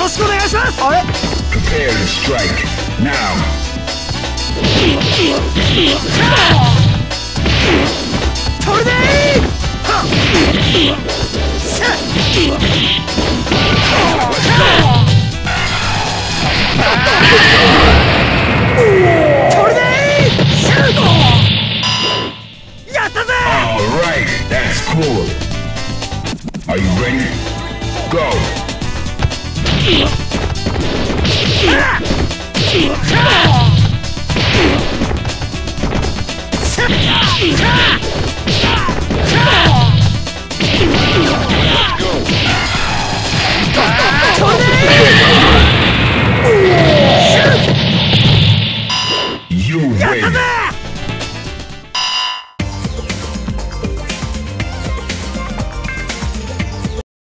しくお願いします。あれ Prepare to strike now. それでいい。はっしゃっそれでいい。シュートやったぜ。 Alright, that's cool. Are you ready? Go.